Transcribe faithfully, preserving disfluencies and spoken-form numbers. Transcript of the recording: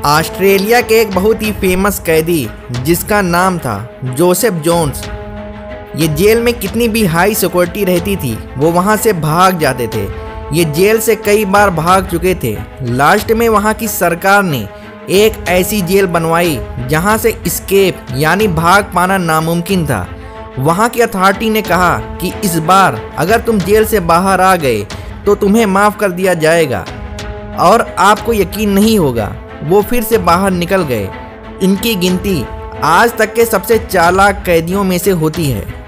Australia के एक बहुत ही फेमस कैदी जिसका नाम था जोसेफ जोन्स, ये जेल में कितनी भी हाई सिक्योरिटी रहती थी वो वहाँ से भाग जाते थे। ये जेल से कई बार भाग चुके थे। लास्ट में वहाँ की सरकार ने एक ऐसी जेल बनवाई जहाँ से एस्केप यानी भाग पाना नामुमकिन था। वहाँ की अथॉरिटी ने कहा कि इस बार अगर तुम जेल से बाहर आ गए तो तुम्हें माफ़ कर दिया जाएगा, और आपको यकीन नहीं होगा वो फिर से बाहर निकल गए। इनकी गिनती आज तक के सबसे चालाक कैदियों में से होती है।